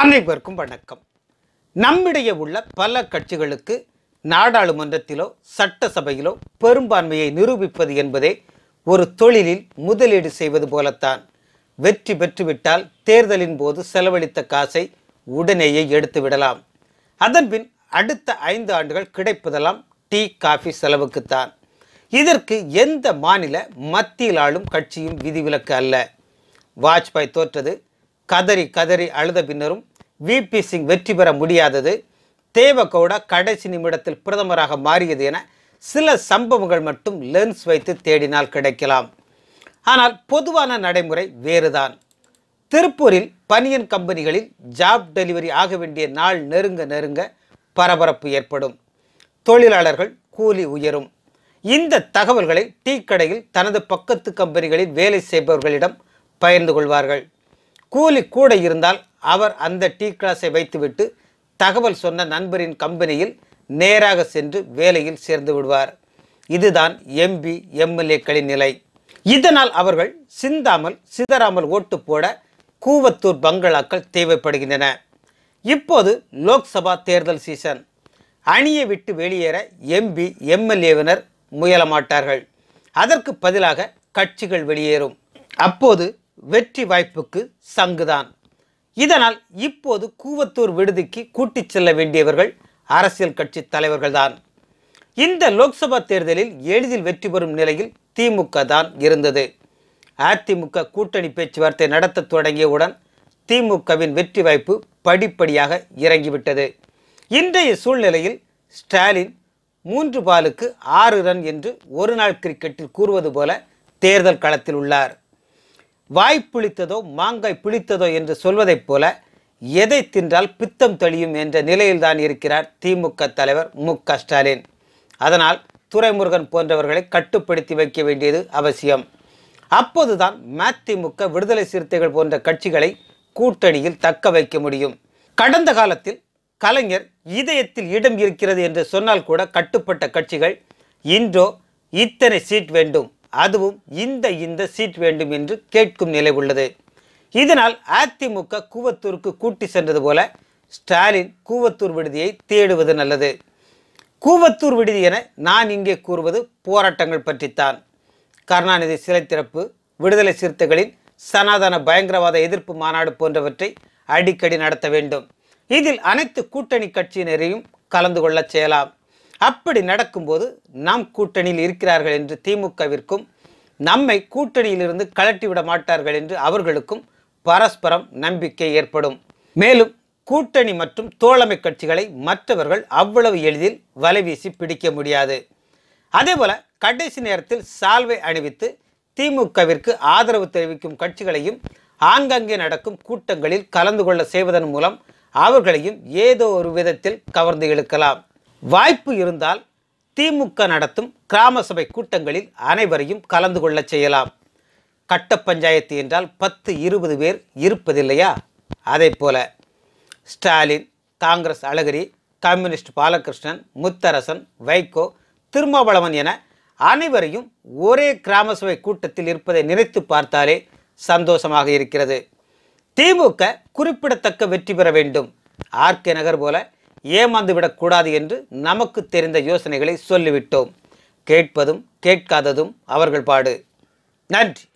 அனைவருக்கும் வணக்கம். நம்மிடையே உள்ள பல கட்சிகளுக்கு நாடாளுமன்றத்திலோ சட்டசபையிலோ பெரும்பான்மையை நிரூபிப்பது என்பதே ஒரு தொழிலில் முதலீடு செய்வது போலத்தான். வெற்றி பெற்றுவிட்டால் தேர்தலின் போது செலவழித்த காசை உடனேயே எடுத்து விடலாம். அதன்பின் அடுத்த 5 ஆண்டுகள் கிடைப்பதெல்லாம் டீ காஃபி செலவுக்குத்தான். இதற்கு எந்த மாநில மத்தியில் ஆளும் கட்சியும் விதிவிலக்கு அல்ல. வாஜ்பாய் தோற்றது, கதறி கதறி அழுத பின்னரும் விபி சிங் வெற்றி பெற முடியாதது, தேவகவுடா கடைசி நிமிடத்தில் பிரதமராக மாறியது என சில சம்பவங்கள் மட்டும் லென்ஸ் வைத்து தேடினால் கிடைக்கலாம். ஆனால் பொதுவான நடைமுறை வேறுதான். திருப்பூரில் பனியன் கம்பெனிகளில் ஜாப் டெலிவரி ஆக வேண்டிய நாள் நெருங்க நெருங்க பரபரப்பு ஏற்படும். தொழிலாளர்கள் கூலி உயரும். இந்த தகவல்களை டீ கடையில் தனது பக்கத்து கம்பெனிகளில் வேலை செய்பவர்களிடம் பகிர்ந்து கொள்வார்கள். கூலி கூட இருந்தால் அவர் அந்த டீ கிளாஸை வைத்துவிட்டு தகவல் சொன்ன நண்பரின் கம்பெனியில் நேராக சென்று வேலையில் சேர்ந்து விடுவார். இதுதான் எம்பி எம்எல்ஏக்களின் நிலை. இதனால் அவர்கள் சிந்தாமல் சிதறாமல் ஓட்டு போட கூவத்தூர் பங்களாக்கள் தேவைப்படுகின்றன. இப்போது லோக்சபா தேர்தல் சீசன். அணியை விட்டு வெளியேற எம்பி எம்எல்ஏவினர் முயல மாட்டார்கள். அதற்கு பதிலாக கட்சிகள் வெளியேறும். அப்போது வெற்றி வாய்ப்புக்கு சங்குதான். இதனால் இப்போது கூவத்தூர் விடுதிக்கு கூட்டிச் செல்ல வேண்டியவர்கள் அரசியல் கட்சி தலைவர்கள்தான். இந்த லோக்சபா தேர்தலில் எளிதில் வெற்றி பெறும் நிலையில் திமுக தான் இருந்தது. அதிமுக கூட்டணி பேச்சுவார்த்தை நடத்த தொடங்கியவுடன் திமுகவின் வெற்றி வாய்ப்பு படிப்படியாக இறங்கிவிட்டது. இன்றைய சூழ்நிலையில் ஸ்டாலின் 3 பாலுக்கு 6 ரன் என்று ஒரு நாள் கிரிக்கெட்டில் கூறுவது போல தேர்தல் களத்தில் உள்ளார். வாய் புளித்ததோ மாங்காய் புளித்ததோ என்று சொல்வதைப் போல எதை தின்றால் பித்தம் தெளியும் என்ற நிலையில்தான் இருக்கிறார் திமுக தலைவர் மு.க. ஸ்டாலின். அதனால் துரைமுருகன் போன்றவர்களை கட்டுப்படுத்தி வைக்க வேண்டியது அவசியம். அப்போதுதான் மதிமுக, விடுதலை சிறுத்தைகள் போன்ற கட்சிகளை கூட்டணியில் தக்க வைக்க முடியும். கடந்த காலத்தில் கலைஞர் இதயத்தில் இடம் இருக்கிறது என்று சொன்னால் கூட கட்டுப்பட்ட கட்சிகள் இன்றோ இத்தனை சீட் வேண்டும், அதுவும் இந்த சீட் வேண்டும் என்று கேட்கும் நிலை உள்ளது. இதனால் அதிமுக கூவத்தூருக்கு கூட்டி சென்றது போல ஸ்டாலின் கூவத்தூர் விடுதியை தேடுவது நல்லது. கூவத்தூர் விடுதி என நான் இங்கே கூறுவது போராட்டங்கள் பற்றித்தான். கருணாநிதி சிலை திறப்பு, விடுதலை சிறுத்தைகளின் சனாதன பயங்கரவாத எதிர்ப்பு மாநாடு போன்றவற்றை அடிக்கடி நடத்த வேண்டும். இதில் அனைத்து கூட்டணி கட்சியினரையும் கலந்து கொள்ள செய்யலாம். அப்படி நடக்கும்போது நம் கூட்டணியில் இருக்கிறார்கள் என்று திமுகவிற்கும், நம்மை கூட்டணியிலிருந்து கலட்டிவிட மாட்டார்கள் என்று அவர்களுக்கும் பரஸ்பரம் நம்பிக்கை ஏற்படும். மேலும் கூட்டணி மற்றும் தோழமை கட்சிகளை மற்றவர்கள் அவ்வளவு எளிதில் வலைவீசி பிடிக்க முடியாது. அதேபோல கடைசி நேரத்தில் சால்வை அணிவித்து திமுகவிற்கு ஆதரவு தெரிவிக்கும் கட்சிகளையும் ஆங்காங்கே நடக்கும் கூட்டங்களில் கலந்து கொள்ள செய்வதன் மூலம் அவர்களையும் ஏதோ ஒரு விதத்தில் கவர்ந்து இழுக்கலாம். வாய்ப்பு இருந்தால் திமுக நடத்தும் கிராம சபை கூட்டங்களில் அனைவரையும் கலந்து கொள்ள செய்யலாம். கட்ட பஞ்சாயத்து என்றால் 10-20 பேர் இருப்பதில்லையா? அதை போல ஸ்டாலின், காங்கிரஸ் அழகிரி, கம்யூனிஸ்ட் பாலகிருஷ்ணன், முத்தரசன், வைகோ, திருமாவளவன் என அனைவரையும் ஒரே கிராம சபை கூட்டத்தில் இருப்பதை நினைத்து பார்த்தாலே சந்தோஷமாக இருக்கிறது. திமுக குறிப்பிடத்தக்க வெற்றி பெற வேண்டும். ஆர்கே நகர் போல ஏமாந்து விடக்கூடாது என்று நமக்கு தெரிந்த யோசனைகளை சொல்லிவிட்டோம். கேட்பதும் கேட்காததும் அவர்கள் பாடு. நன்றி.